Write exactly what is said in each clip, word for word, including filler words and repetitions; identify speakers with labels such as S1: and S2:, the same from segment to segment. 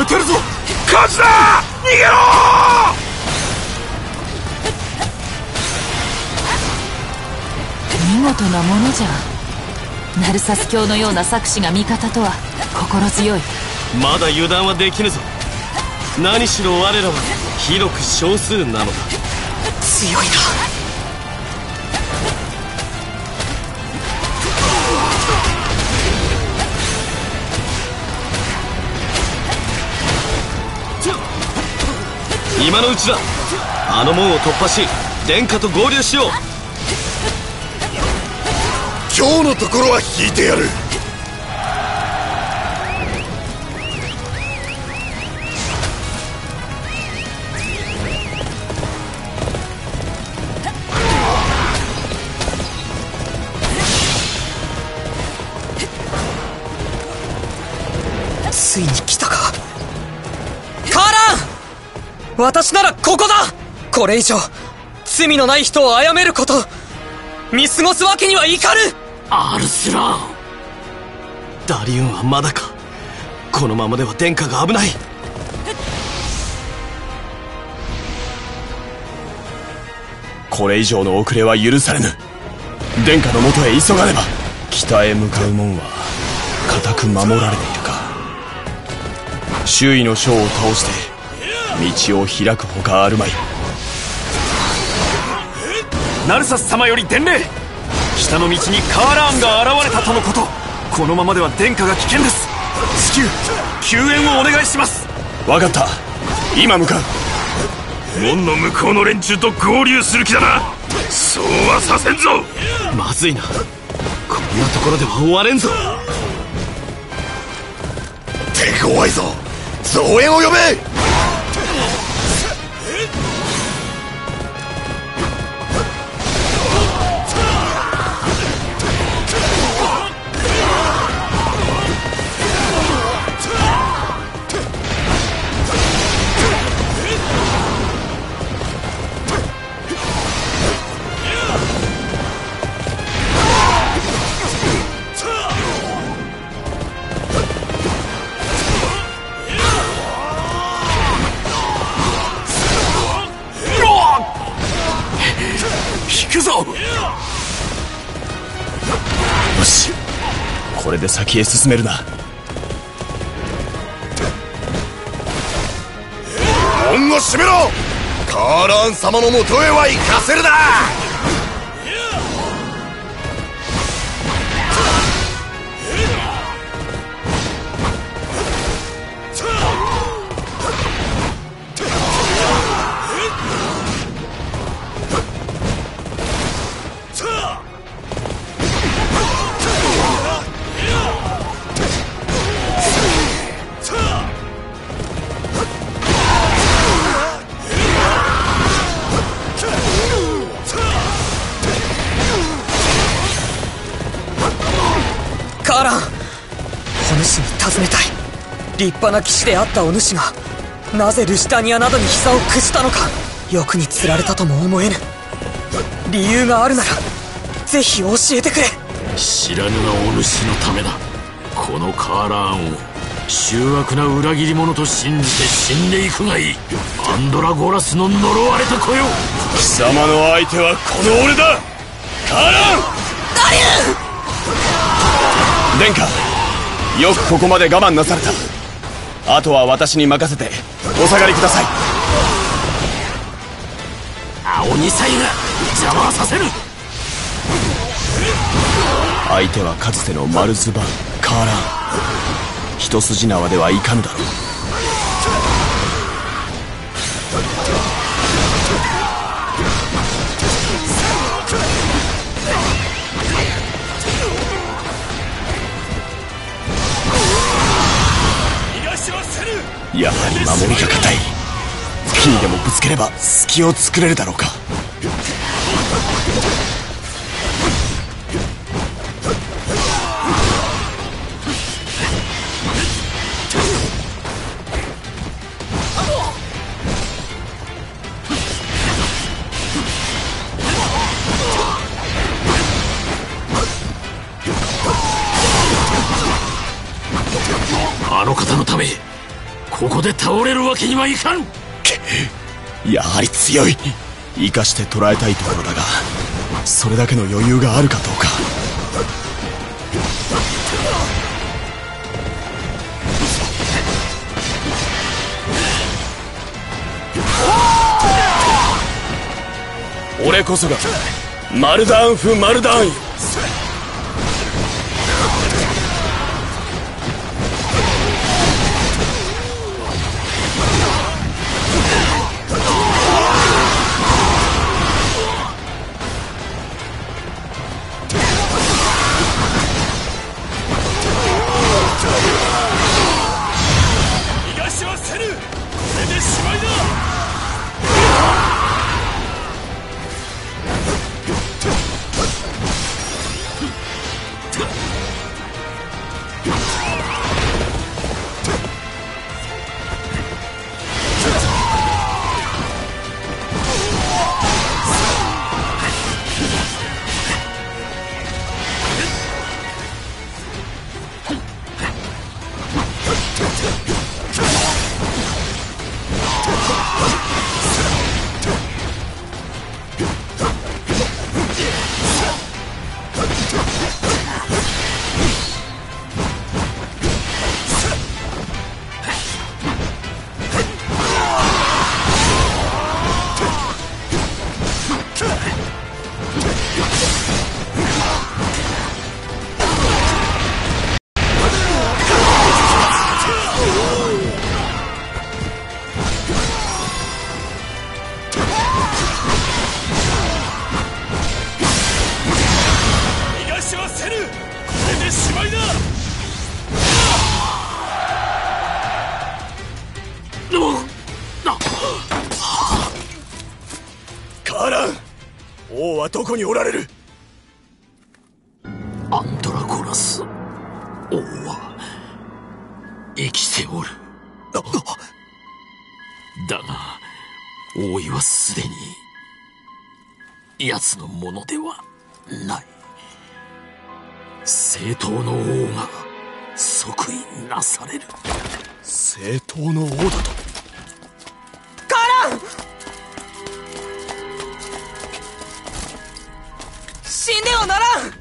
S1: 撃てるぞ。火事だ、逃げろ。
S2: 見事なものじゃ。ナルサス教のような策士が味方とは心強い。
S3: まだ油断はできぬぞ。何しろ我らは広く少数なのだ。
S4: 強いな。
S3: 今のうちだ。あの門を突破し殿下と合流しよう。
S1: 今日のところは引いてやる。
S4: ついに来たか。カーラン、私ならここだ。これ以上罪のない人を殺めること見過ごすわけにはいかぬ。
S3: アルスラン。ダリウンはまだか。このままでは殿下が危ない。
S5: これ以上の遅れは許されぬ。殿下のもとへ急がねば。北へ向かう門は固く守られているか。周囲の将を倒して道を開くほかあるまい。
S1: ナルサス様より伝令。北の道にカーラーンが現れたとのこと。このままでは殿下が危険です。至急救援をお願いします。
S5: 分かった、今向かう。
S1: 門の向こうの連中と合流する気だな。そうはさせんぞ。
S3: まずいな。こんなところでは終われんぞ。
S1: 手強いぞ。増援を呼べ。
S5: 行くぞ。よし、これで先へ進めるな。
S1: 門を閉めろ。カーラーン様のもとへは行かせるな。
S4: カーラン、お主に尋ねたい。立派な騎士であったお主がなぜルシタニアなどに膝を屈したのか。欲につられたとも思えぬ。理由があるならぜひ教えてくれ。
S6: 知らぬがお主のためだ。このカーラーンを醜悪な裏切り者と信じて死んでいくがいい。アンドラゴラスの呪われた子よ。
S5: 貴様の相手はこの俺だ。カーラン。
S4: ダリウン。
S5: 殿下、よくここまで我慢なされた。あとは私に任せてお下がりください。
S6: 青二歳が邪魔はさせる。
S5: 相手はかつてのマルズバン・カーラン。一筋縄ではいかぬだろう。やはり守りが固い。木にでもぶつければ隙を作れるだろうか。
S6: あの方のためここで倒れるわけにはいかん。
S5: やはり強い。生かして捕らえたいところだが、それだけの余裕があるかどうか。俺こそがマルダーンフ・マルダーンよ。王はどこにおられる？
S6: アンドラゴラス王は生きておる。だが王位はすでに奴のものではない。正当の王が即位なされる。
S5: 正当の王だと？
S4: カラン！死んではならん！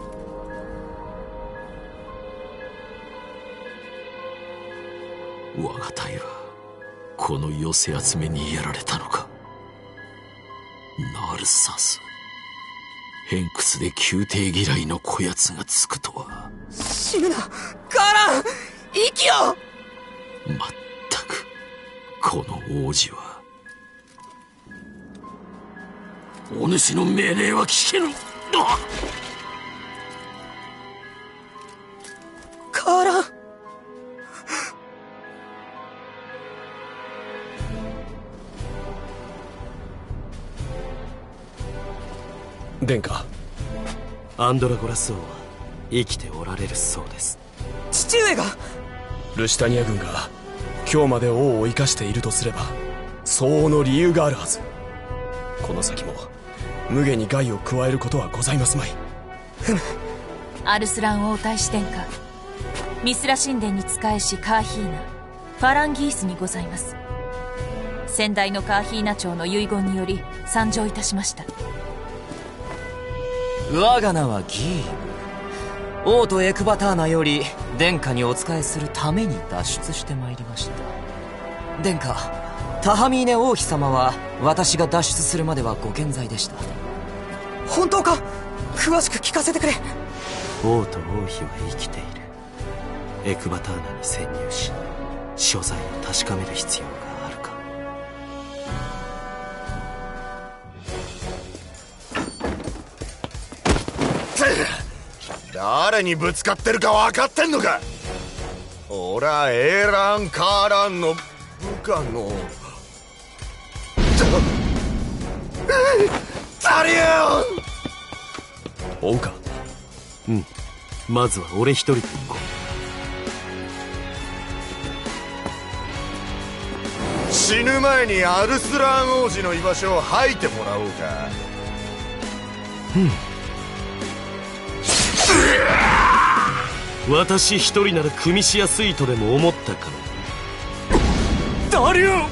S6: 我が隊はこの寄せ集めにやられたのか。ナルサス、偏屈で宮廷嫌いのこやつがつくとは。
S4: 死ぬなカラン！息を！
S6: まったくこの王子はお主の命令は聞けぬ。
S4: カラン！
S3: 殿下、アンドラゴラス王は生きておられるそうです。
S4: 父上が？
S5: ルシタニア軍が今日まで王を生かしているとすれば相応の理由があるはず。この先も無下に害を加えることはございますまい。
S4: ふむ。
S2: アルスラン王太子殿下、ミスラ神殿に仕えしカーヒーナ、ファランギースにございます。先代のカーヒーナ朝の遺言により参上いたしました。
S4: 我が名はギー。王とエクバターナより殿下にお仕えするために脱出してまいりました。殿下、タハミーネ王妃様は私が脱出するまではご健在でした。本当か？詳しく聞かせてくれ。王と王妃は生きている。エクバターナに潜入し所在を確かめる必要があるか。
S7: 誰にぶつかってるか分かってんのか？俺はエーラン・カーランの部下のザリオン！
S3: 追うか？うん、まずは俺一人で行こ
S7: う。死ぬ前にアルスラン王子の居場所を吐いてもらおうか。
S3: うん。私一人なら組みしやすいとでも思ったかな。
S1: ダリュー。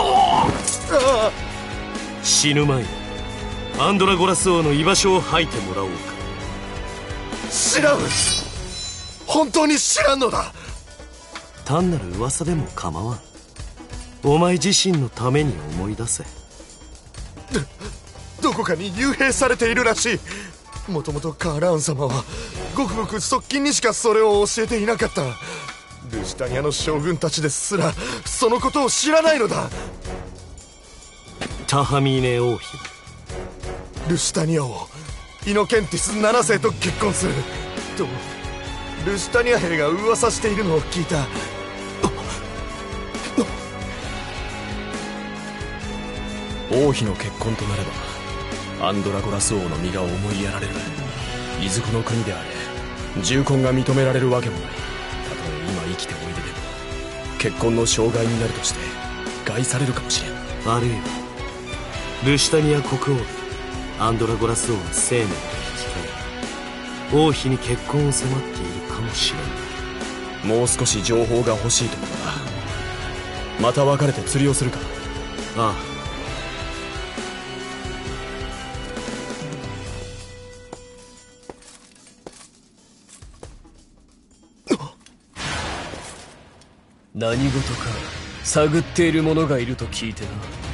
S3: 死ぬ前にアンドラゴラス王の居場所を吐いてもらおうか。
S7: 知らん。本当に知らんのだ。
S3: 単なる噂でも構わん。お前自身のために思い出せ。
S7: どこかに幽閉されているらしい。もともとカーラーン様はごくごく側近にしかそれを教えていなかった。ルシタニアの将軍たちですらそのことを知らないのだ。
S3: タハミーネ王妃、
S7: ルシタニア王イノケンティスなな世と結婚するとルシタニア兵が噂しているのを聞いた。
S5: 王妃の結婚となればアンドラゴラス王の身が思いやられる。いずこの国であれ重婚が認められるわけもない。たとえ今生きておいででも結婚の障害になるとして害されるかもしれん。
S3: あるいはルシタニア国王でアンドラゴラス王の生命を引き換え王妃に結婚を迫っているかもしれん。
S5: もう少し情報が欲しいところだ。また別れて釣りをするか。
S3: ああ。
S8: 何事か探っている者がいると聞いてな。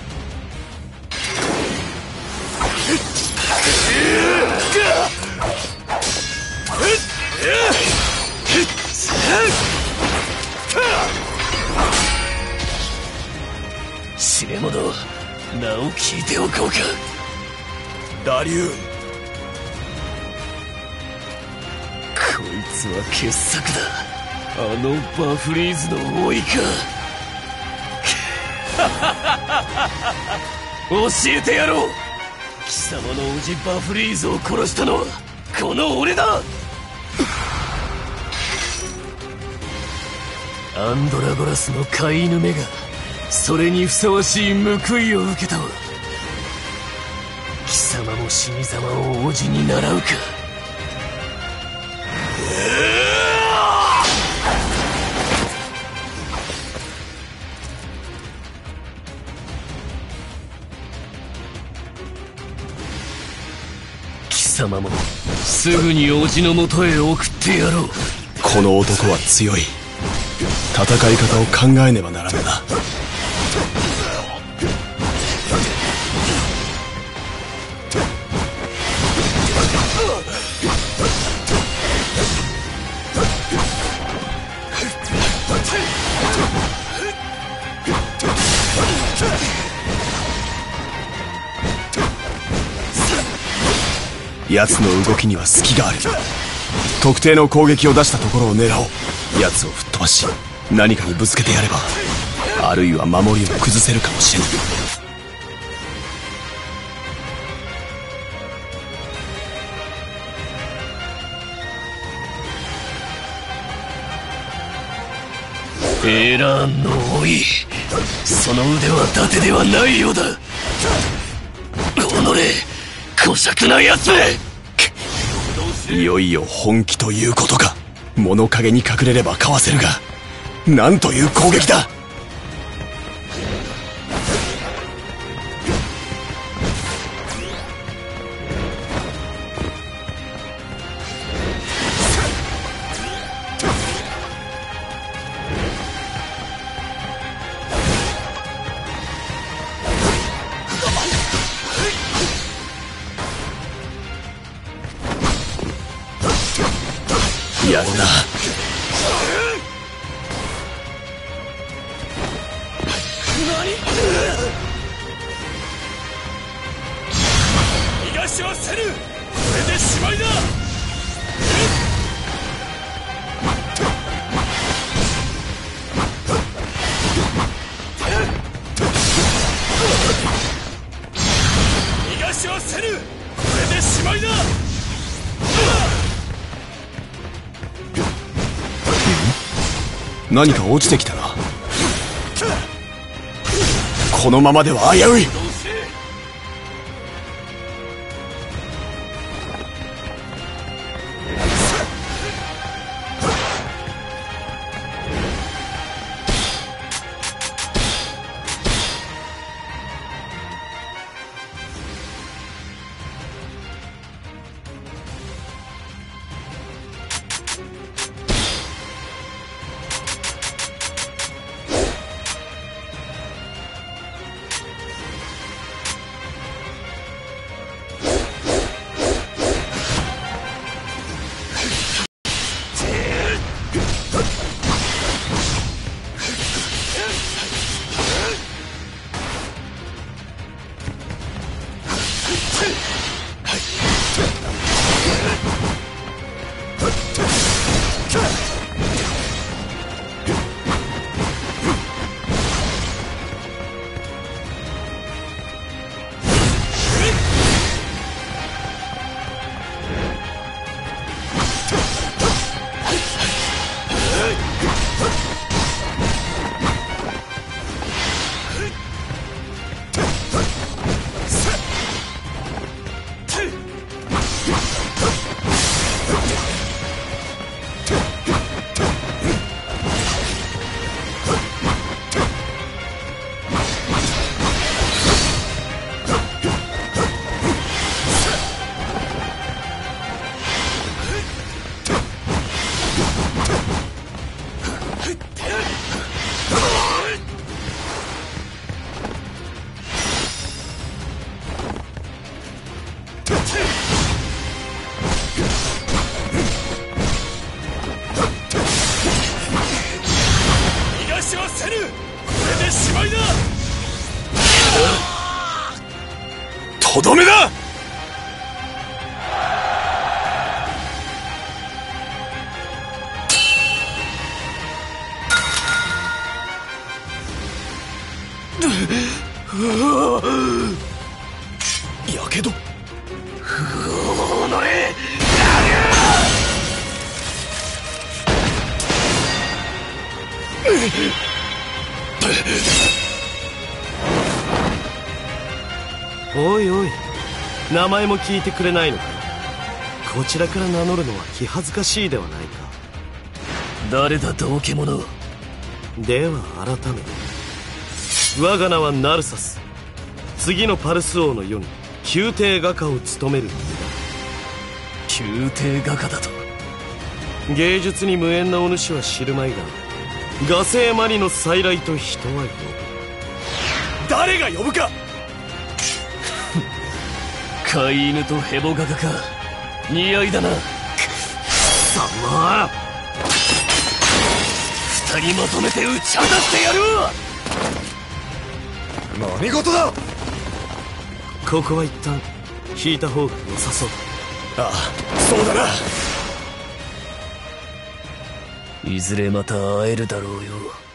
S8: 知れ者、名を聞いておこうか。
S5: ダリューン。
S8: こいつは傑作だ。あのバフリーズの王位か。教えてやろう。貴様の叔父バフリーズを殺したのはこの俺だ。アンドラゴラスの飼い犬めがそれにふさわしい報いを受けたわ。貴様も死に様を叔父に習うか。貴様もすぐに叔父のもとへ送ってやろう。
S5: この男は強い。戦い方を考えねばならぬな。奴の動きには隙がある。特定の攻撃を出したところを狙おう。奴を吹っ飛ばし何かにぶつけてやれば、あるいは守りを崩せるかもしれない。
S8: エラーンの王位、その腕は伊達ではないようだ。おのれ、小尺な奴め。
S5: いよいよ本気ということか。物陰に隠れればかわせるが、なんという攻撃だ。やるな。
S1: 逃がしはせぬ。これでしまいだ。逃がしはせぬ。これでしまいだ。
S5: 何か落ちてきたな。このままでは危うい。 とどめだ。やけど。
S3: おいおい、名前も聞いてくれないのか。こちらから名乗るのは気恥ずかしいではないか。
S8: 誰だ道化者。
S3: では改めて、我が名はナルサス。次のパルス王の世に宮廷画家を務める身だ。
S8: 宮廷画家だと。
S3: 芸術に無縁なお主は知るまいが、画聖マリの再来と人は呼ぶ。
S5: 誰が呼ぶか。
S8: 飼い犬とヘボ画家か。似合いだな。くっさま。二人まとめて打ち果たしてやる。
S7: 何事だ。
S3: ここは一旦引いた方が良さそう
S5: だ。ああ、そうだな。
S8: いずれまた会えるだろうよ。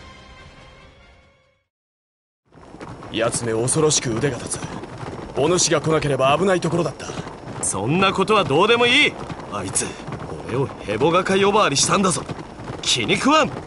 S5: 奴め恐ろしく腕が立つ。お主が来なければ危ないところだった。
S3: そんなことはどうでもいい。あいつ俺をヘボ画家呼ばわりしたんだぞ。気に食わん。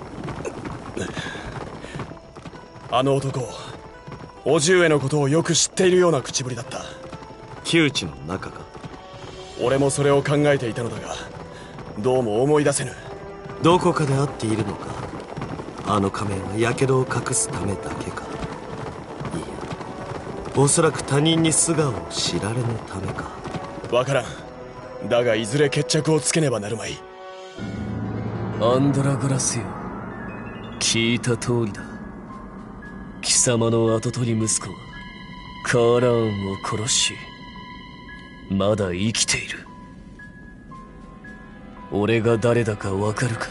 S5: あの男、叔父上のことをよく知っているような口ぶりだった。
S3: 窮地の中か。
S5: 俺もそれを考えていたのだが、どうも思い出せぬ。
S3: どこかで会っているのか。あの仮面は火傷を隠すためだけか。いや、おそらく他人に素顔を知られぬためか。
S5: わからん。だがいずれ決着をつけねばなるまい。
S8: アンドラグラスよ、聞いた通りだ。貴様の跡取り息子はカーラーンを殺し、まだ生きている。俺が誰だかわかるか。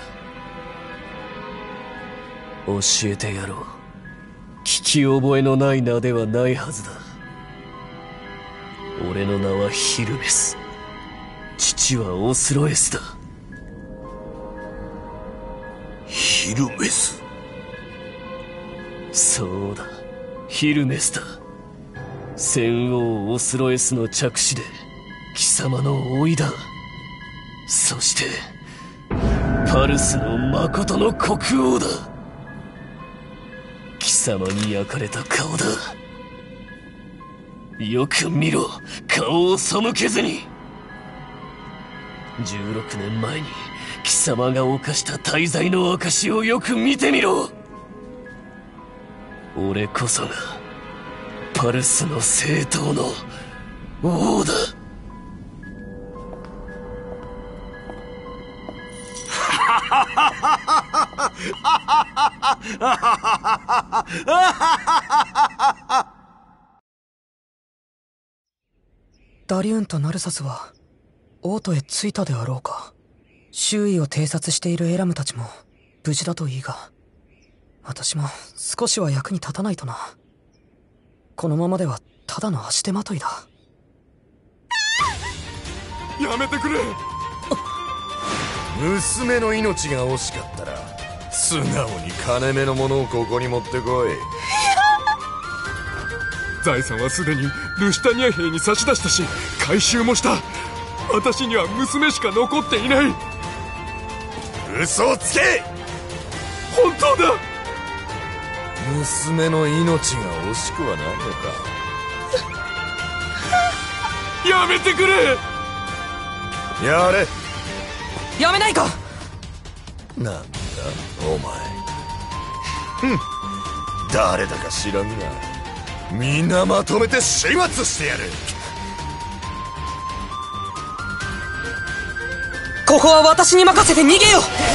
S8: 教えてやろう。聞き覚えのない名ではないはずだ。俺の名はヒルメス。父はオスロエスだ。
S6: ヒルメス。
S8: そうだ、ヒルメスだ。戦王オスロエスの着手で貴様の甥いだ。そしてパルスの誠の国王だ。貴様に焼かれた顔だ。よく見ろ、顔を背けずに。じゅうろくねんまえに貴様が犯した大罪の証をよく見てみろ。俺こそがパルスの正統の王だ。
S4: ダリューンとナルサスは王都へ着いたであろうか。周囲を偵察しているエラムたちも無事だといいが、私も少しは役に立たないとな。このままではただの足手まといだ。
S7: やめてくれ。娘の命が惜しかったら素直に金目のものをここに持ってこい。
S1: 財産はすでにルシタニア兵に差し出したし、回収もした。私には娘しか残っていない。
S7: 嘘をつけ。
S1: 本当だ。
S7: 娘の命が惜しくはないのか。
S1: やめてくれ。
S7: やれ。
S4: やめないか。
S7: なんだお前。ふん、誰だか知らんがみんなまとめて始末してやる。
S4: ここは私に任せて逃げよ。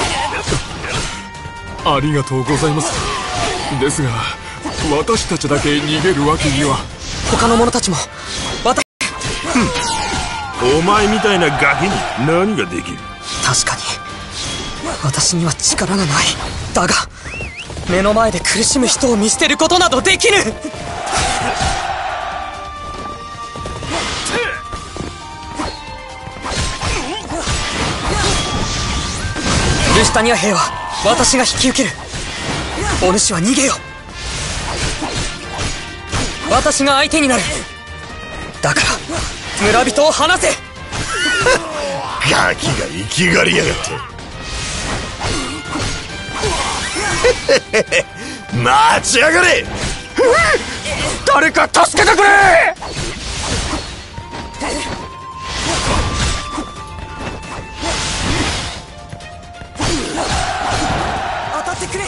S1: ありがとうございます。ですが私たちだけ逃げるわけには。
S4: 他の者たちも私。
S6: お前みたいなガキに何ができる。
S4: 確かに私には力がない。だが目の前で苦しむ人を見捨てることなどできぬ。 ルシタニア兵は私が引き受ける。お主は逃げよ。私が相手になる。だから村人を離せ。
S7: ガキが生きがりやがって待ちやがれ。
S1: 誰か助けてくれ。
S4: 当たってくれ。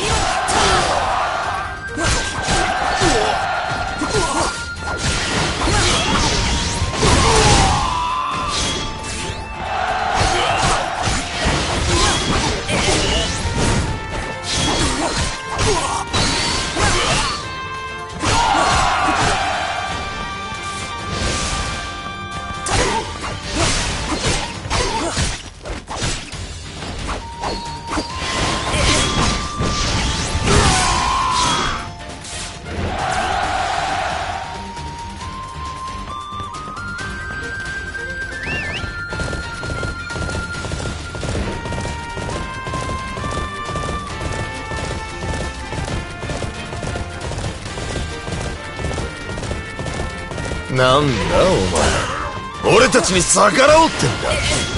S7: なんだお前、俺たちに逆らおうってんだ。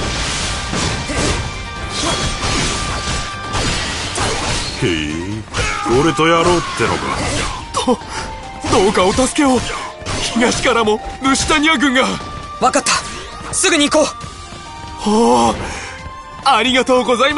S1: へえ、俺とやろうってのか。どどうかお助けを。東からもルシタニア軍が。
S4: 分かった、すぐに行こう。
S1: おお、ありがとうございます。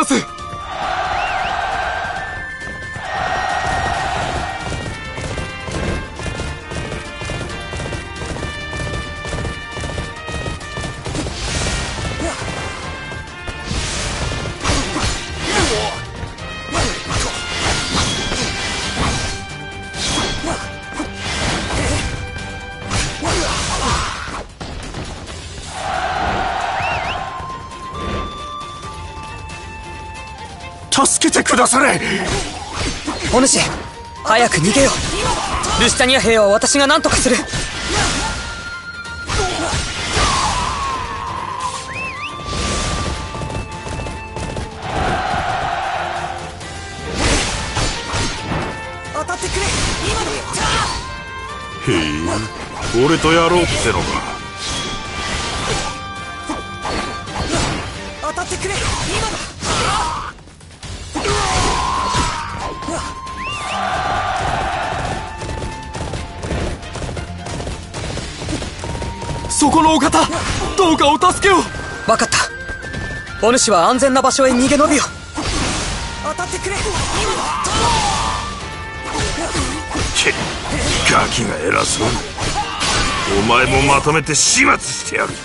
S1: 助けてくだされ。
S4: お主、早く逃げよう。ルシタニア兵は私が何とかする。当たってくれ。今だ。
S1: へえ、俺とやろうってのか。
S4: 当たってくれ。今だ。
S1: そこのお方、どうかお助けを。
S4: 分かった。お主は安全な場所へ逃げ延びよ。当たってくれ。今だ。
S1: けガキが偉そうに。お前もまとめて始末してやる。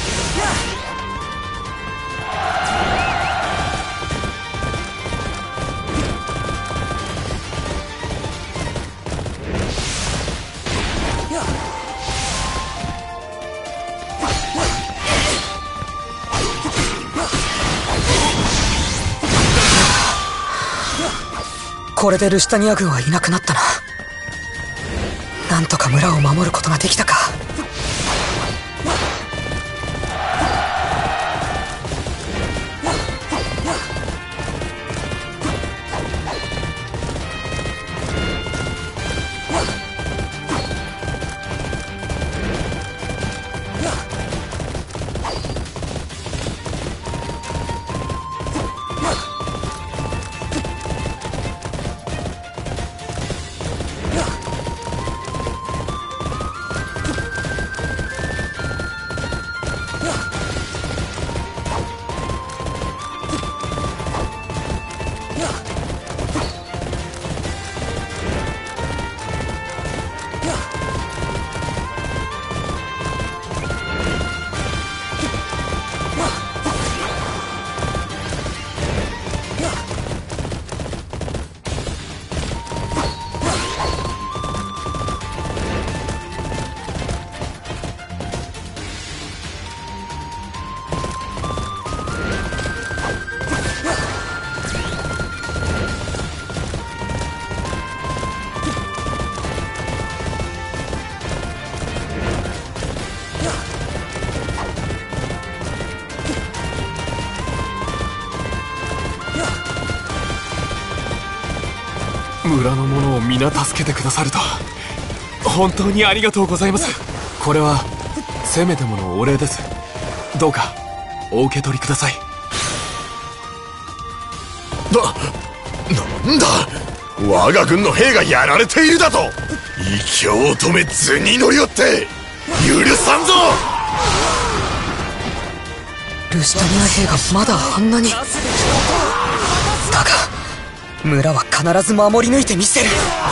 S4: これでルシタニア軍はいなくなったな。なんとか村を守ることができたか。
S1: 皆助けてくださると本当にありがとうございます。これはせめてものお礼です。どうかお受け取りください。
S7: な、なんだ、我が軍の兵がやられているだと。異教を止め図に乗り寄って許さんぞ。
S4: ルシタニア兵がまだあんなに。だが村は必ず守り抜いてみせる。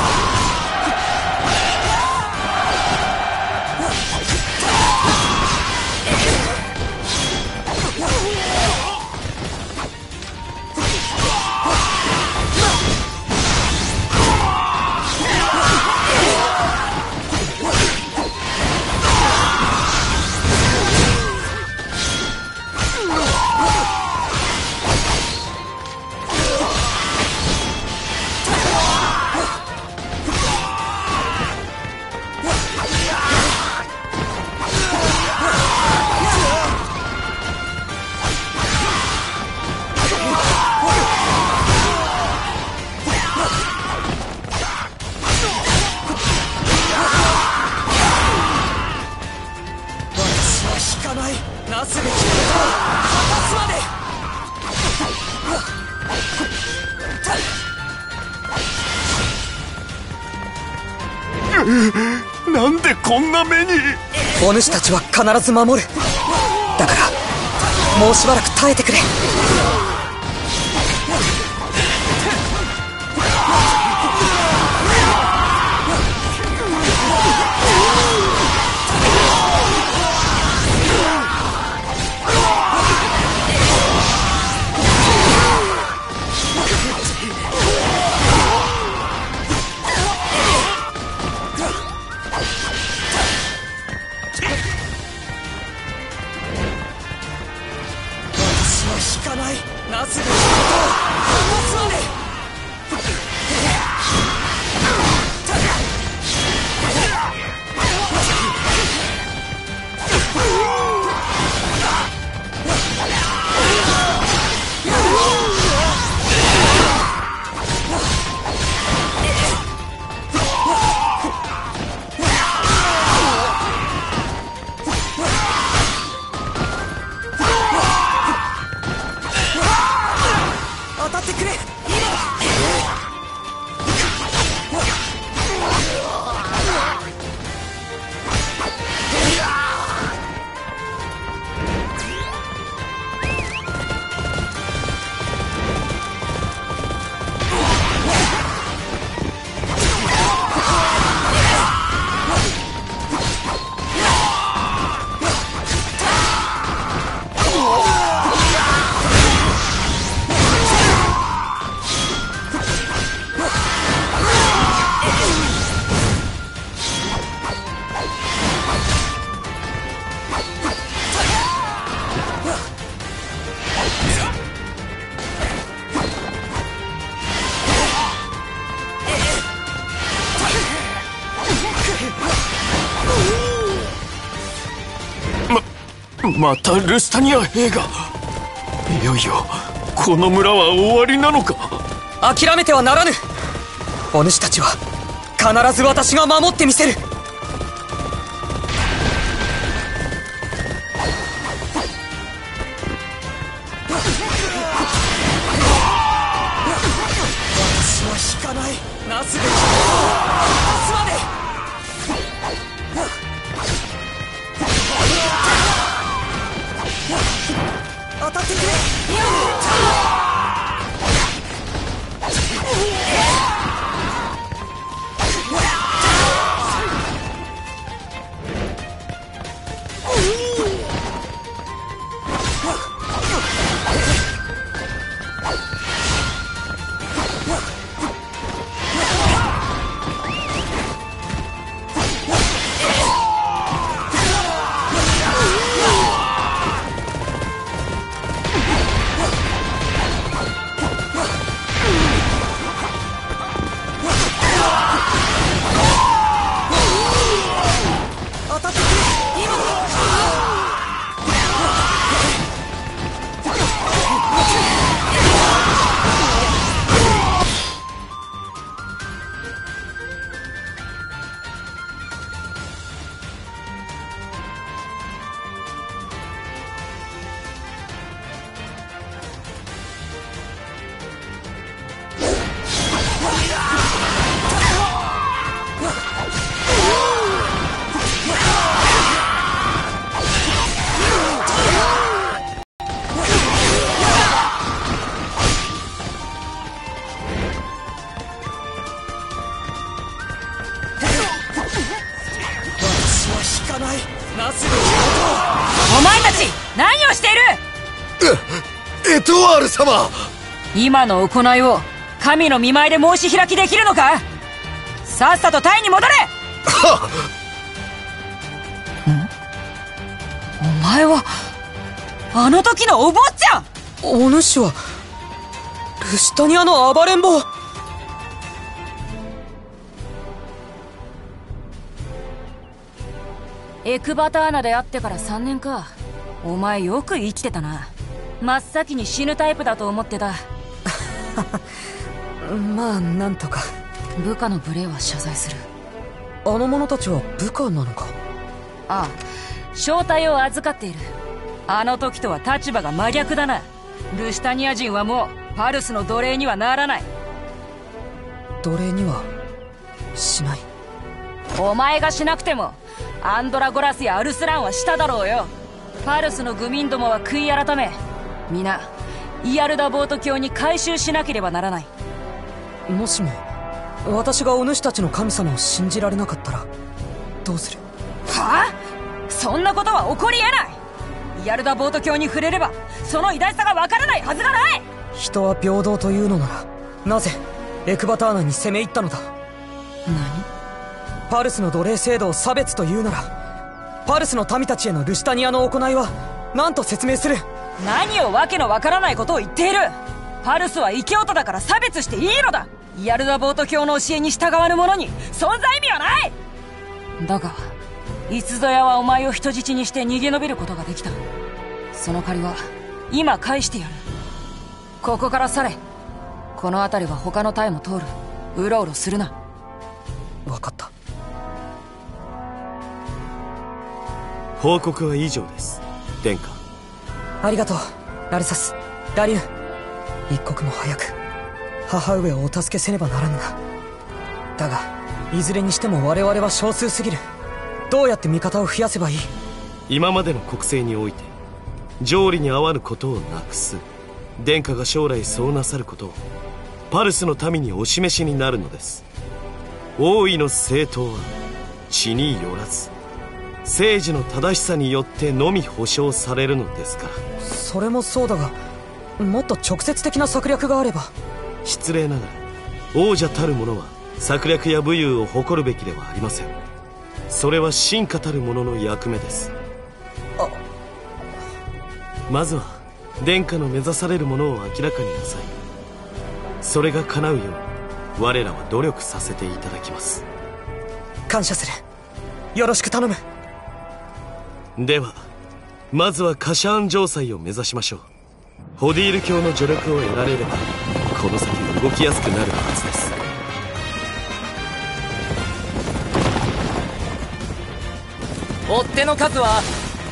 S1: なんでこんな目に。
S4: お主たちは必ず守る。だからもうしばらく耐えてくれ。
S1: またルスタニア兵が。いよいよこの村は終わりなのか。
S4: 諦めてはならぬ。お主たちは必ず私が守ってみせる。私は引かない。なすべきことを果たすまで。当たってくれ。 ないなすべきこ
S9: お前たち何をしている！
S7: エ、エトワール様！
S9: 今の行いを神の見舞いで申し開きできるのか？さっさと隊に戻れ！
S7: は
S9: っ！ん？お前はあの時のお坊ちゃん！
S4: お主はルシタニアの暴れん坊！
S9: エクバターナで会ってからさんねんか。お前よく生きてたな。真っ先に死ぬタイプだと思ってた。
S4: まあなんとか。
S9: 部下の無礼は謝罪する。
S4: あの者たちは部下なのか？
S9: ああ、正体を預かっている。あの時とは立場が真逆だな。ルシタニア人はもうパルスの奴隷にはならない。
S4: 奴隷にはしない。
S9: お前がしなくてもアンドラゴラスやアルスランはしただろうよ。パルスの愚民どもは悔い改め、皆イアルダボート教に改宗しなければならない。
S4: もしも私がお主たちの神様を信じられなかったらどうする？
S9: はあ？そんなことは起こり得ない。イアルダボート教に触れればその偉大さがわからないはずがない。
S4: 人は平等というのならなぜエクバターナに攻め入ったのだ？
S9: 何？
S4: パルスの奴隷制度を差別というなら、パルスの民たちへのルシタニアの行いは何と説明する？
S9: 何をわけのわからないことを言っている。パルスは異教徒だから差別していいのだ。イアルダボート教の教えに従わぬ者に存在意味はない。だがいつぞやはお前を人質にして逃げ延びることができた。その借りは今返してやる。ここから去れ。この辺りは他の隊も通る。うろうろするな。
S4: 分かった。
S3: 報告は以上です、殿下。
S4: ありがとう、ラルサス、ダリュン。一刻も早く母上をお助けせねばならぬな。だがいずれにしても我々は少数すぎる。どうやって味方を増やせばいい？
S3: 今までの国政において条理に合わぬことをなくす。殿下が将来そうなさることをパルスの民にお示しになるのです。王位の正当は地によらず政治の正しさによってのみ保障されるのですから。
S4: それもそうだが、もっと直接的な策略があれば。
S3: 失礼ながら王者たる者は策略や武勇を誇るべきではありません。それは臣下たる者の役目です。
S4: あ
S3: まずは殿下の目指されるものを明らかになさい。それが叶うように我らは努力させていただきます。
S4: 感謝する。よろしく頼む。
S3: ではまずはカシャーン城塞を目指しましょう。ホディール教の助力を得られればこの先動きやすくなるはずです。
S4: 追っ手の数は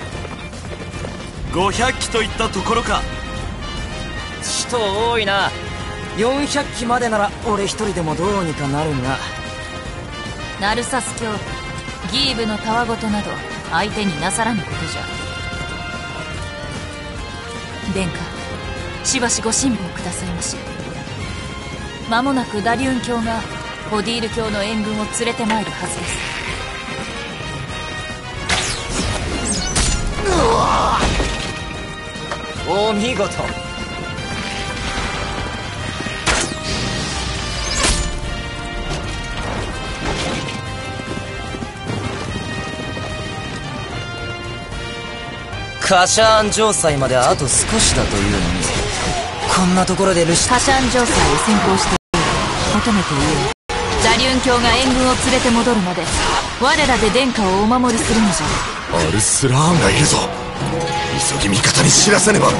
S1: ごひゃっきといったところか。
S4: ちと多いな。よんひゃっきまでなら俺一人でもどうにかなるが。
S2: ナルサス教ギーブのたわごとなど相手になさらぬことじゃ。殿下、しばしご辛抱くださいまし。間もなくダリュン教がホディール教の援軍を連れてまいるはずです。
S4: お見事。カシャーン城塞まであと少しだというのに、こんなところでルシ
S2: カシャン城塞を先行して求めている。ダリュン教が援軍を連れて戻るまで我らで殿下をお守りするのじゃ。
S7: アルスラーンがいるぞ。急ぎ味方に知らせねば。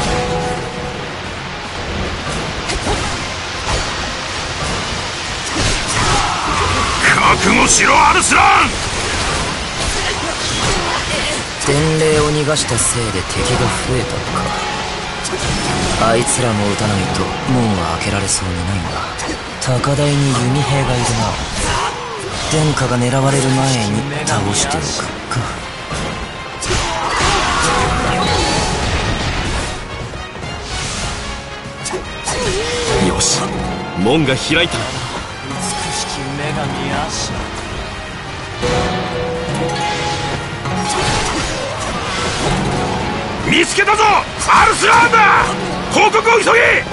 S1: 覚悟しろアルスラン。
S4: 伝令を逃がしたせいで敵が増えたのか。あいつらも撃たないと門は開けられそうにないんだ。高台に弓兵がいるな。殿下が狙われる前に倒しておくか。
S3: よし、門が開いた。
S4: 美しき女神アシナ。
S10: 見つけたぞ、アルスラーンだ。報告を急げ。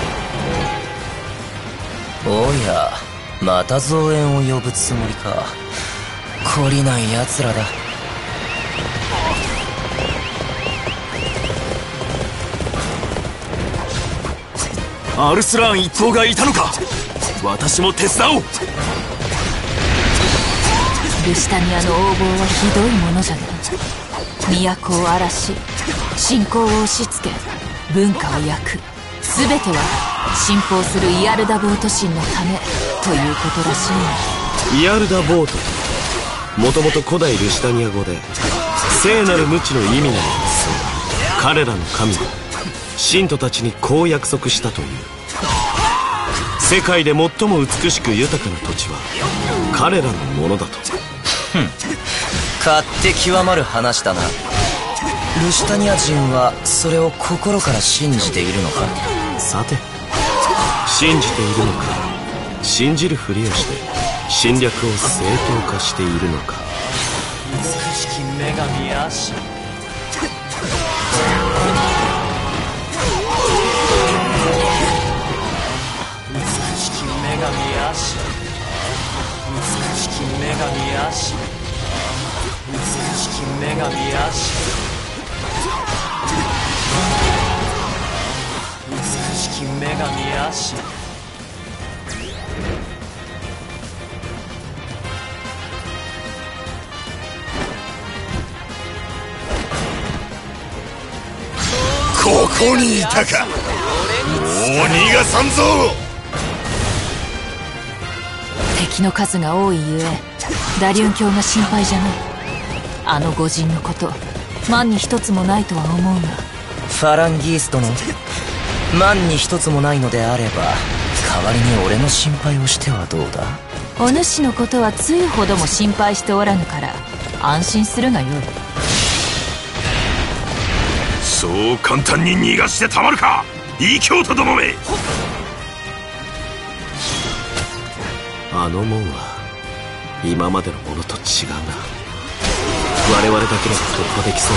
S4: おや、また増援を呼ぶつもりか。懲りない奴らだ。
S1: アルスラーン一党がいたのか。私も手伝おう。
S2: ルシタニアの横暴はひどいものじゃな。都を荒らし、信仰を押し付け、文化を焼く。全ては信奉するイアルダボート神のためということらしい。
S3: イアルダボートともともと古代ルシタニア語で聖なる無知の意味なのです。彼らの神は信徒たちにこう約束したという。世界で最も美しく豊かな土地は彼らのものだと。
S4: ふん、勝手極まる話だな。ルシタニア人はそれを心から信じているのか。
S3: さて、信じているのか、信じるふりをして侵略を正当化しているのか。
S4: 美しき女神アシュ。美しき女神アシュ。美しき女神アシュ。美しき女神アシュ。美しき女神アシュ。
S7: ここにいたか。もう逃がさんぞ。
S2: 敵の数が多いゆえダリュン教が心配じゃない。あの御人のこと万に一つもないとは思うが。
S4: ファランギース殿、万に一つもないのであれば代わりに俺の心配をしてはどうだ。
S2: お主のことはつゆほども心配しておらぬから安心するがよい。
S10: そう簡単に逃がしてたまるか、異教徒どもめ。
S3: あの門は今までのものと違うな。我々だけでも突破できそう。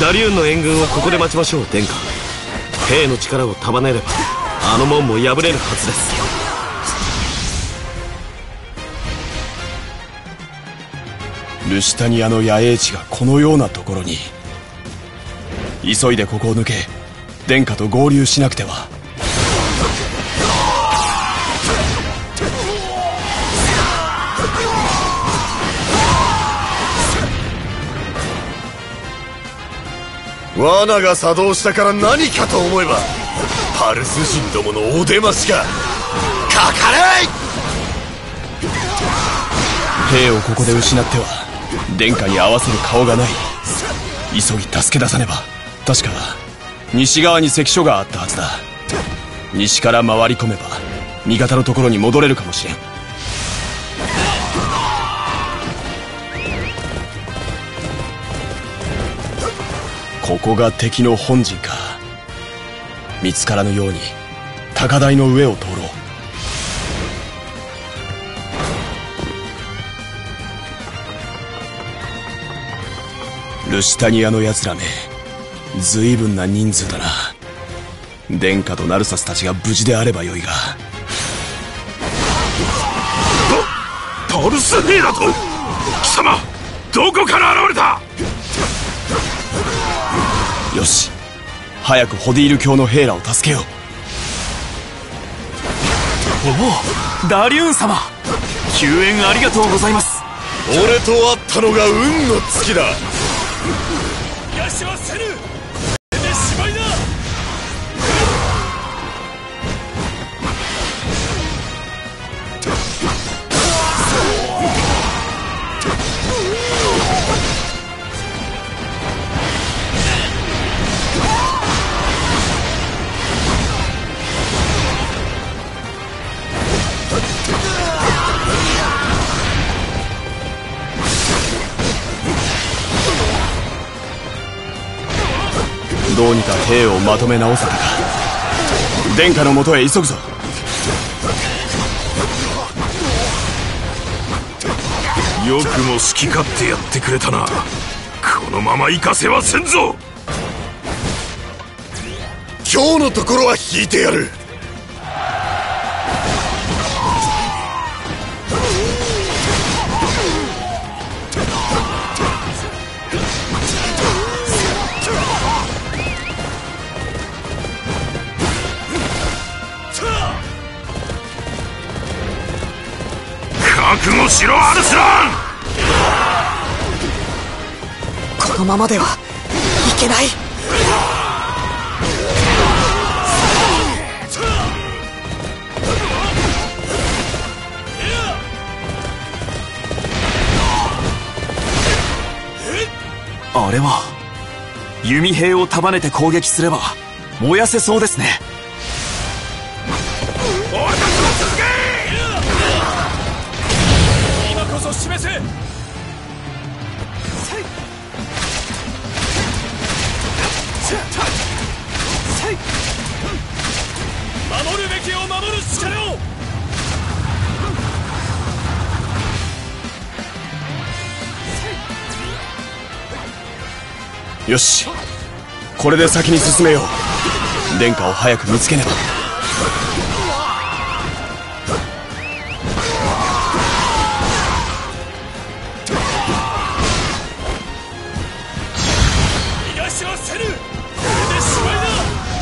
S3: ダリューンの援軍をここで待ちましょう。殿下、兵の力を束ねればあの門も破れるはずです。
S5: ルシタニアの野営地がこのようなところに。急いでここを抜け殿下と合流しなくては。
S7: 罠が作動したから何かと思えばパルス人どものお出ましか。かかれ
S5: い。兵をここで失っては殿下に合わせる顔がない。急ぎ助け出さねば。確か西側に関所があったはずだ。西から回り込めば味方のところに戻れるかもしれん。ここが敵の本陣か。見つからぬように高台の上を通ろう。ルシタニアの奴らめ、随分な人数だな。殿下とナルサスたちが無事であればよいが。
S10: パルス兵だと。貴様どこから現れた。
S5: よし、早くホディール教の兵らを助けよう。
S1: おお、ダリューン様、救援ありがとうございます。
S7: 俺と会ったのが運の尽きだ。
S10: 逃がしはせぬ。これでしまいだ。
S5: どうにか兵をまとめ直せたか。殿下のもとへ急ぐぞ。
S10: よくも好き勝手やってくれたな。このまま行かせはせんぞ。
S7: 今日のところは引いてやる。
S10: 覚悟しろアルスラン。
S4: このままではいけない。
S1: あれは弓兵を束ねて攻撃すれば燃やせそうですね。
S10: 俺たちも続け。今こそ示せ。守るべきを守る力を。
S5: よし、これで先に進めよう。殿下を早く見つけねば。
S10: 逃がしはせぬ。これでしまいだ。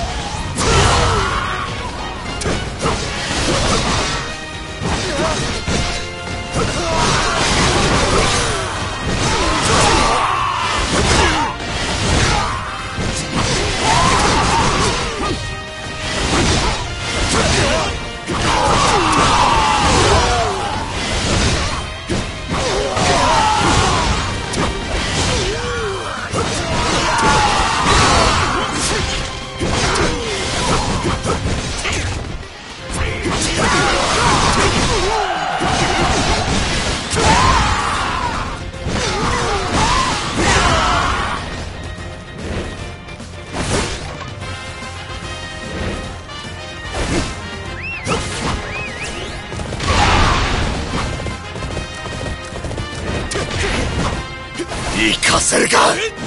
S7: 行かせるか。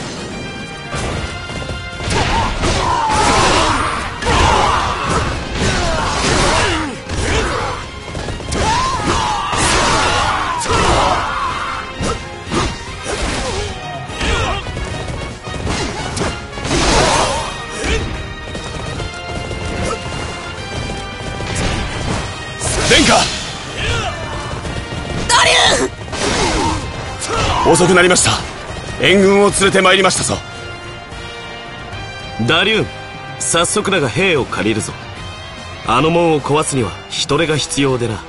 S5: 殿下。
S4: ダリューン。
S5: 遅くなりました。援軍を連れてまいりましたぞ。
S3: ダリューン、早速だが兵を借りるぞ。あの門を壊すには人手が必要でな。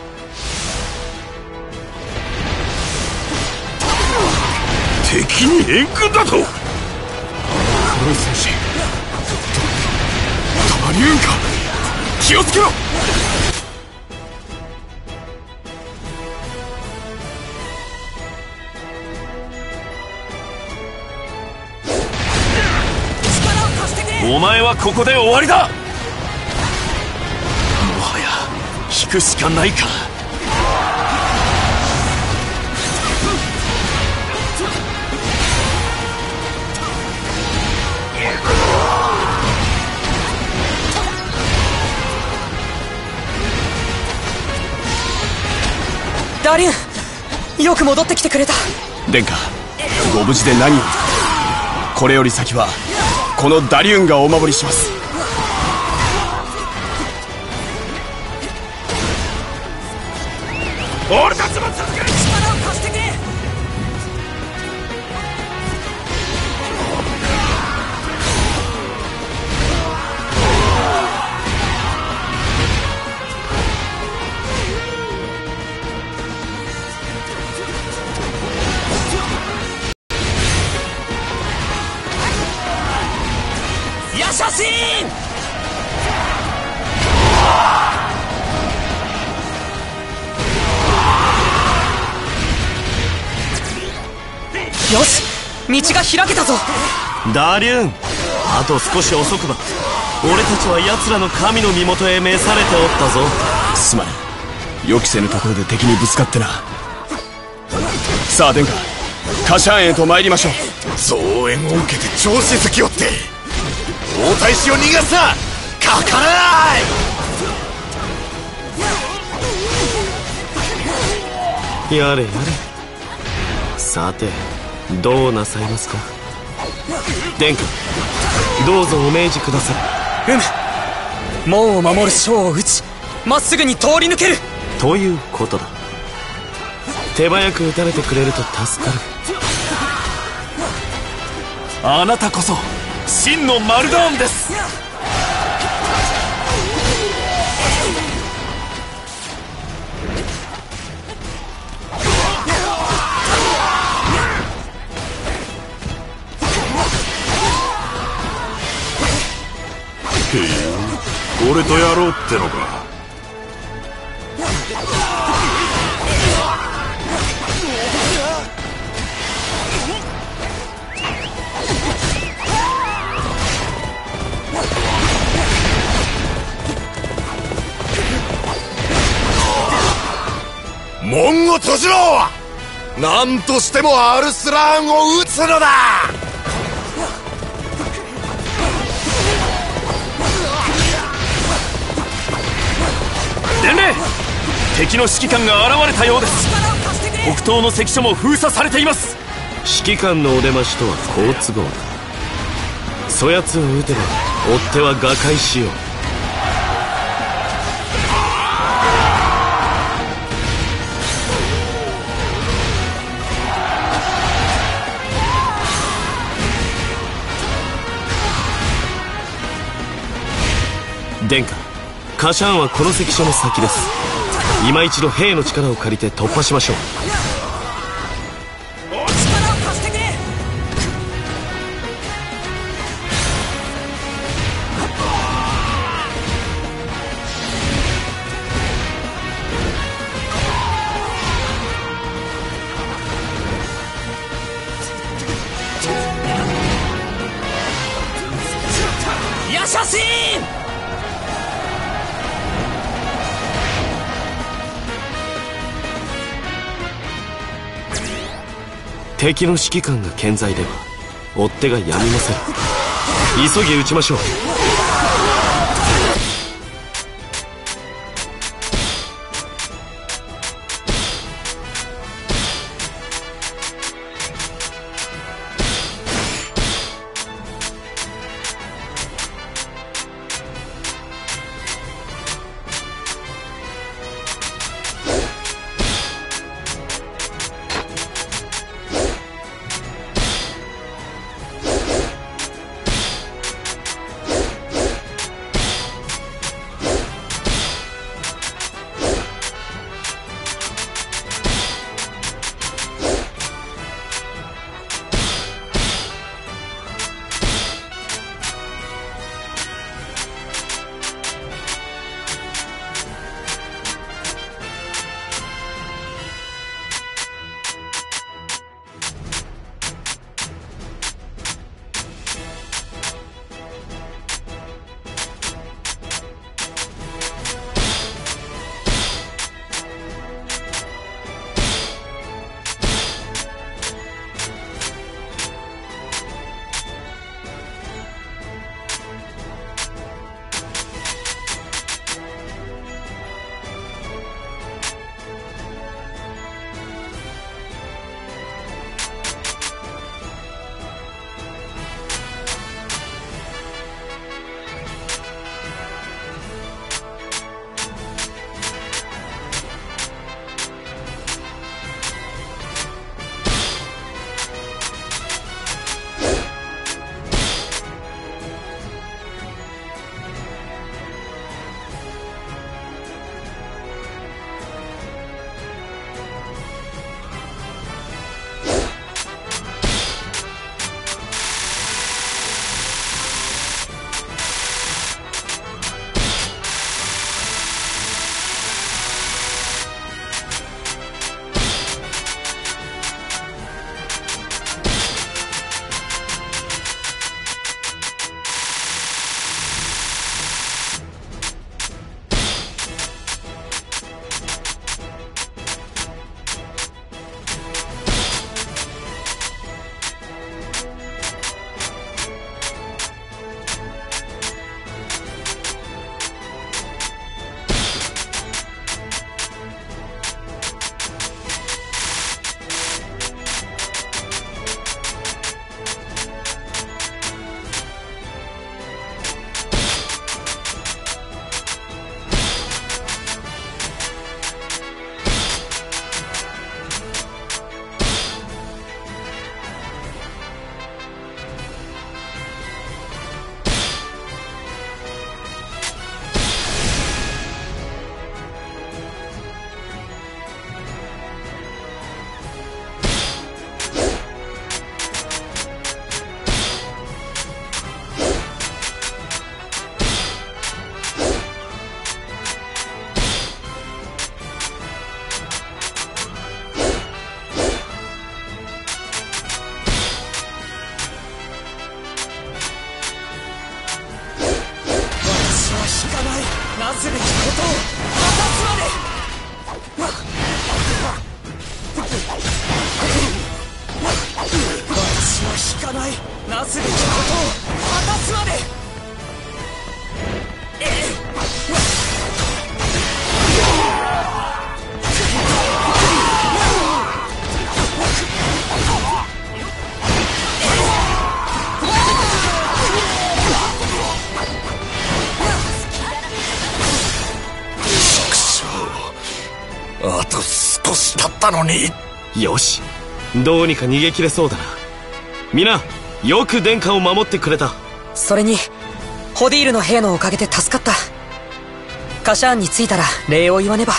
S10: 敵に援軍だと。黒い戦士ダリューンか。気をつけろ。
S1: お前はここで終わりだ。もはや引くしかないか。
S4: ダリュン、よく戻ってきてくれた。
S5: 殿下、ご無事で何より。これより先はこのダリューンがお守りします。
S10: 俺たちも続け。
S4: 力を貸してくれ。ヤシャシーン。よし、道が開けたぞ。
S3: ダリューン、あと少し遅くば。俺たちは奴らの神の身元へ召されておったぞ。
S5: すまない、予期せぬところで敵にぶつかってな。さあ殿下、カシャーンへと参りましょう。
S7: 増援を受けて調子づきおって王太子を逃がすな。 かからない。
S3: やれやれ。さてどうなさいますか。殿下、どうぞお命じください。
S4: うむ。門を守る将を撃ち、まっすぐに通り抜ける
S3: ということだ。手早く撃たれてくれると助かる。
S1: あなたこそ真のマルダーンです。
S10: へえ、俺とやろうってのか。
S7: 門を閉じろ。何としてもアルスラーンを撃つのだ。
S1: 伝令、敵の指揮官が現れたようです。北東の関所も封鎖されています。
S3: 指揮官のお出ましとは好都合だ。そやつを撃てば追っ手は瓦解しよう。殿下、カシャーンはこの関所の先です。今一度兵の力を借りて突破しましょう。
S9: 力を貸してくれ。ヤシャシーン。
S3: 敵の指揮官が健在では追っ手がやみません。急ぎ撃ちましょう。
S4: すべきことを果たすまで。私は引かない。なすべきことを果たすまで。
S7: あと少し経ったのに。
S3: よし、どうにか逃げ切れそうだな。皆よく殿下を守ってくれた。
S4: それにホディールの兵のおかげで助かった。カシャーンに着いたら礼を言わねば。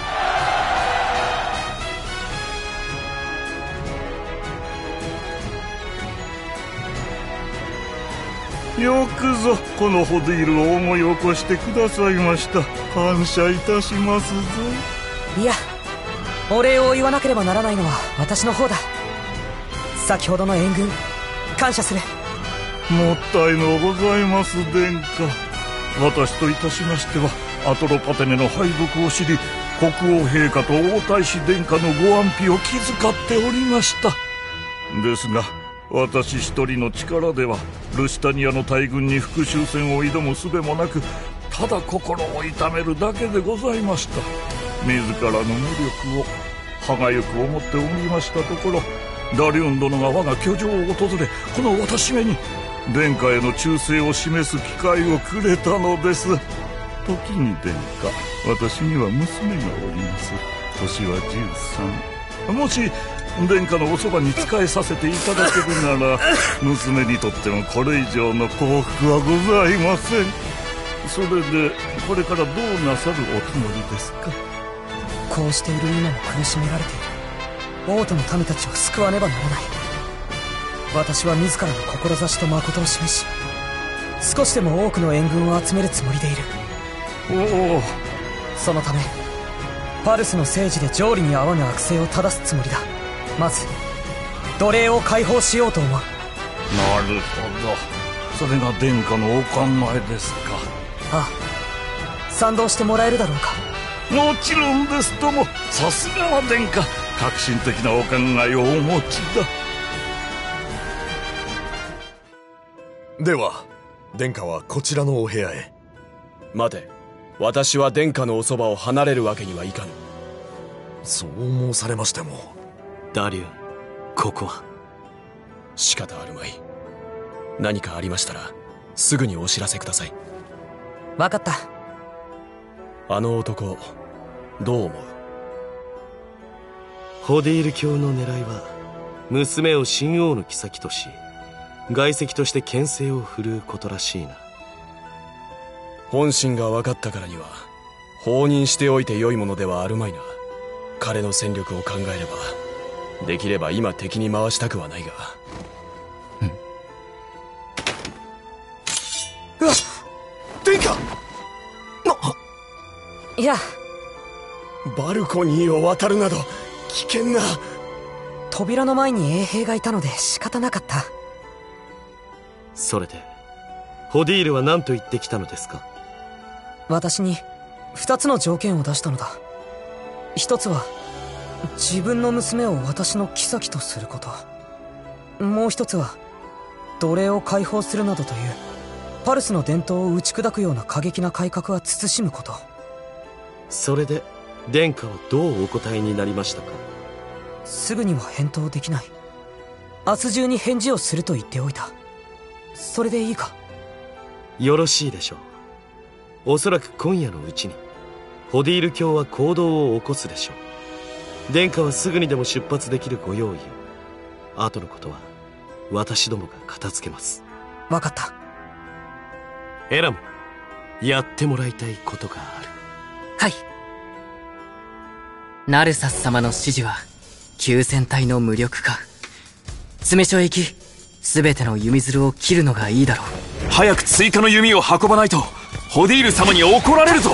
S10: よくぞこのホディールを思い起こしてくださいました。感謝いたしますぞ。
S4: いや、お礼を言わなければならないのは私の方だ。先ほどの援軍感謝する。
S10: もったいのございます、殿下。私といたしましてはアトロパテネの敗北を知り、国王陛下と王太子殿下のご安否を気遣っておりました。ですが私一人の力ではルシタニアの大軍に復讐戦を挑む術もなく、ただ心を痛めるだけでございました。自らの無力を歯がゆく思っておりましたところ、ダリュン殿が我が居城を訪れ、この私めに殿下への忠誠を示す機会をくれたのです。時に殿下、私には娘がおります。年はじゅうさん。もし殿下のおそばに仕えさせていただけるなら、娘にとってもこれ以上の幸福はございません。それでこれからどうなさるおつもりですか？
S4: こうしている今も苦しめられている王都の民たちを救わねばならない。私は自らの志と誠を示し、少しでも多くの援軍を集めるつもりでいる。
S10: おお。
S4: そのためパルスの政治で条理に合わぬ悪政を正すつもりだ。まず奴隷を解放しようと思う。な
S10: るほど、それが殿下のお考えですか？
S4: ああ、賛同してもらえるだろうか？
S10: もちろんですとも。さすがは殿下、革新的なお考えをお持ちだ。
S7: では殿下はこちらのお部屋へ。
S5: 待て、私は殿下のおそばを離れるわけにはいかぬ。
S7: そう申されましても。
S3: ダリュン、ここは。
S5: 仕方あるまい。何かありましたらすぐにお知らせください。
S4: 分かった。
S5: あの男どう思う？
S3: ホディール教の狙いは娘を神王の妃とし、外戚として権勢を振るうことらしいな。
S5: 本心が分かったからには放任しておいて良いものではあるまいな。彼の戦力を考えれば、できれば今敵に回したくはないが。
S7: うんうわっ、殿下。
S4: いや、
S5: バルコニーを渡るなど危険な。
S4: 扉の前に衛兵がいたので仕方なかった。
S3: それでホディールは何と言ってきたのですか？
S4: 私に二つの条件を出したのだ。一つは自分の娘を私の妃とすること。もう一つは奴隷を解放するなどというパルスの伝統を打ち砕くような過激な改革は慎むこと。
S3: それで殿下はどうお答えになりましたか？
S4: すぐには返答できない。明日中に返事をすると言っておいた。それでいいか？
S3: よろしいでしょう。おそらく今夜のうちにホディール教は行動を起こすでしょう。殿下はすぐにでも出発できるご用意を。後のことは私どもが片付けます。
S4: 分かった。
S3: エラム、やってもらいたいことがある。
S4: はい。ナルサス様の指示は急戦隊の無力化。詰め所へ行き、全ての弓づるを切るのがいいだろう。
S1: 早く追加の弓を運ばないとホディール様に怒られるぞ。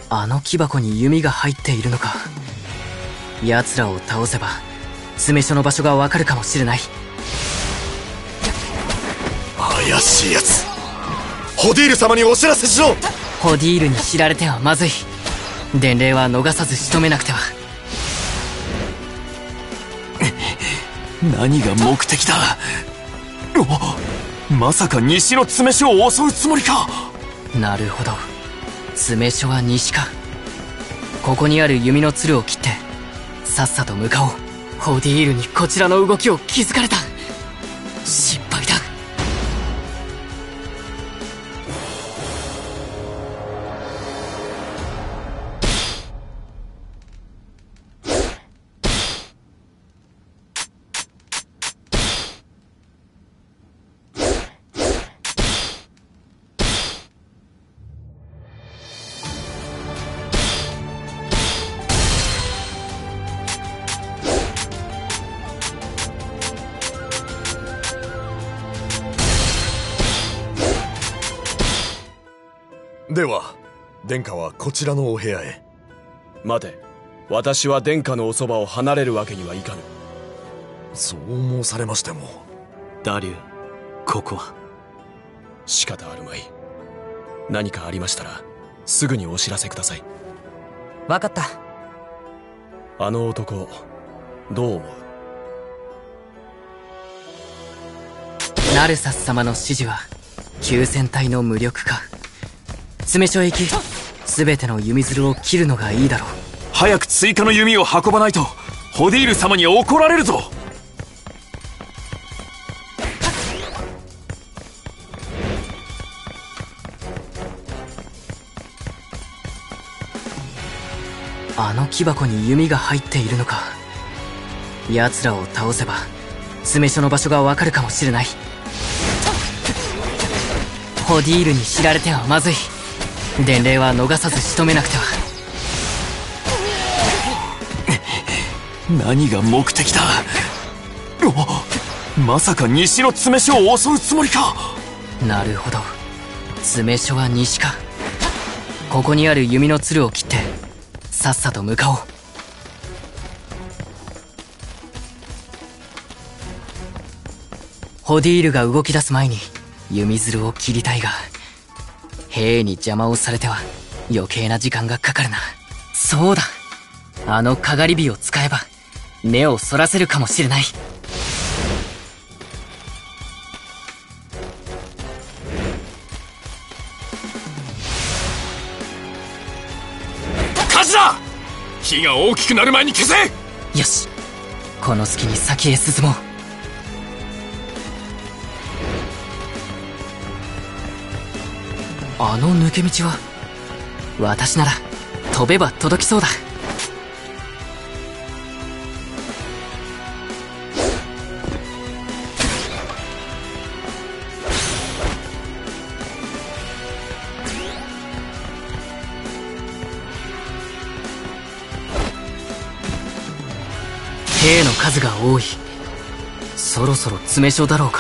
S4: あの木箱に弓が入っているのか。奴らを倒せば詰め所の場所がわかるかもしれない。
S7: 怪しいやつ。ホディール様にお知らせしろ。
S4: ホディールに知られてはまずい。伝令は逃さず仕留めなくては。
S1: 何が目的だ。まさか西の詰め所を襲うつもりか。
S4: なるほど、詰め所は西か。ここにある弓のつるを切ってさっさと向かおう。ホディールにこちらの動きを気づかれた。失敗だ。
S7: では殿下はこちらのお部屋へ。
S5: 待て、私は殿下のおそばを離れるわけにはいかぬ。
S7: そう申されましても。
S3: ダリュー、ここは。
S5: 仕方あるまい。何かありましたらすぐにお知らせください。
S4: 分かった。
S5: あの男どう思う？
S4: ナルサス様の指示は急戦隊の無力化。詰め所へ行き全ての弓づるを切るのがいいだろう。
S1: 早く追加の弓を運ばないとホディール様に怒られるぞ。
S4: あの木箱に弓が入っているのか。奴らを倒せば詰め所の場所がわかるかもしれない。ホディールに知られてはまずい。伝令は逃さず仕留めなくては。
S1: 何が目的だ。まさか西の詰め所を襲うつもりか。
S4: なるほど、詰め所は西か。ここにある弓のつるを切ってさっさと向かおう。ホディールが動き出す前に弓づるを切りたいが、兵に邪魔をされては余計な時間がかかるな。そうだ、あのかがり火を使えば目をそらせるかもしれない。
S1: 火事だ。火が大きくなる前に消せ。
S4: よし、この隙に先へ進もう。あの抜け道は私なら飛べば届きそうだ。兵の数が多い。そろそろ詰め所だろうか。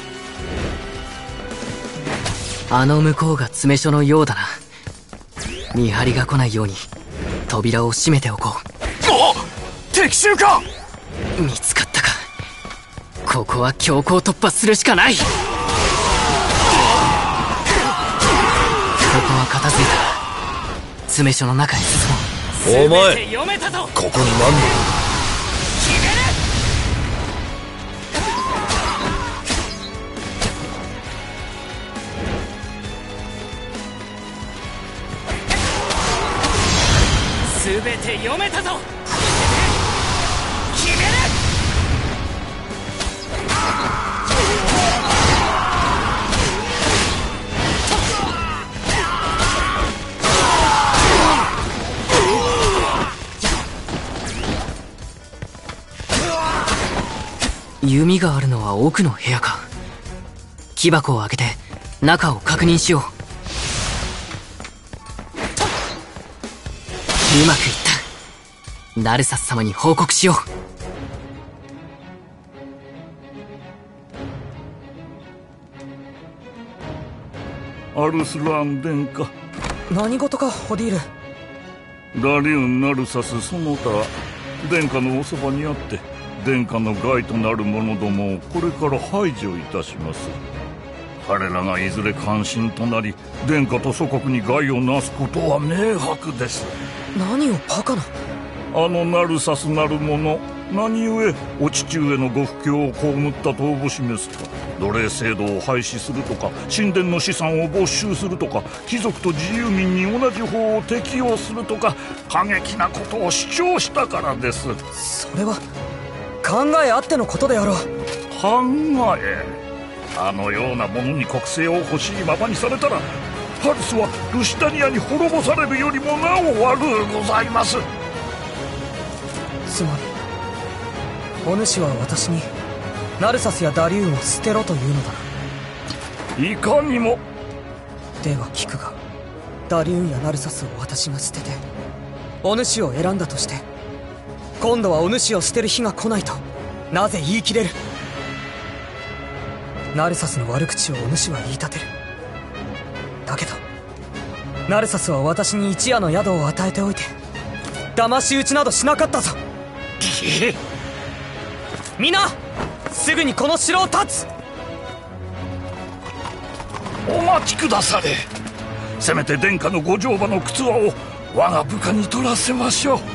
S4: あの向こうが詰め所のようだな。見張りが来ないように扉を閉めておこう。
S1: おっ、敵襲か。
S4: 見つかったか。ここは強行突破するしかない。ここは片付いた。詰め所の中へ進もう。
S7: お前、ここに何の。
S8: 全て読めたぞ。決める。
S4: 弓があるのは奥の部屋か。木箱を開けて中を確認しよう。うまくいった。ナルサス様に報告しよ
S10: う。アルスラン殿下。
S4: 何事かホディール。
S10: ダリウン・ナルサスその他殿下のおそばにあって殿下の害となる者どもをこれから排除いたします。彼らがいずれ関心となり殿下と祖国に害をなすことは明白です。
S4: 何をバカな。
S10: あのナルサスなる者、何故お父上のご不興を被ったとおぼしめすか。奴隷制度を廃止するとか、神殿の資産を没収するとか、貴族と自由民に同じ法を適用するとか、過激なことを主張したからです。
S4: それは考えあってのことであろう。
S10: 考え、あのようなものに国政を欲しいままにされたら、パルスはルシタニアに滅ぼされるよりもなお悪うございます。
S4: つまりお主は私にナルサスやダリウンを捨てろというのだな。
S10: いかにも。
S4: では聞くが、ダリウンやナルサスを私が捨ててお主を選んだとして、今度はお主を捨てる日が来ないとなぜ言い切れる。ナルサスの悪口をお主は言い立てる。だけどナルサスは私に一夜の宿を与えておいて騙し討ちなどしなかったぞ。皆すぐにこの城を立つ。
S10: お待ちくだされ。せめて殿下のご乗馬の靴輪を我が部下に取らせましょう。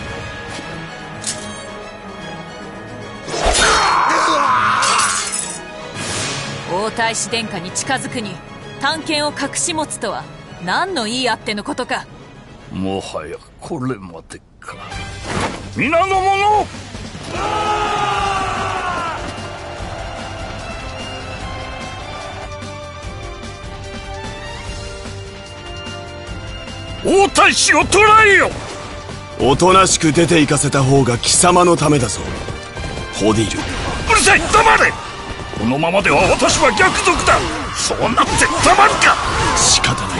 S2: 王太子殿下に近づくに探検を隠し持つとは何の言いあってのことか。
S10: もはやこれまでか。皆の者、王太子を捕らえよ。
S5: おとなしく出て行かせた方が貴様のためだぞ、ホディル。
S10: うるさい、黙れ。このままでは私は逆賊だ。そうなってたまるか。
S5: 仕方ない。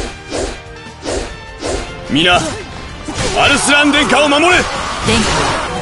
S5: 皆、アルスラン殿下を守れ。
S2: 殿下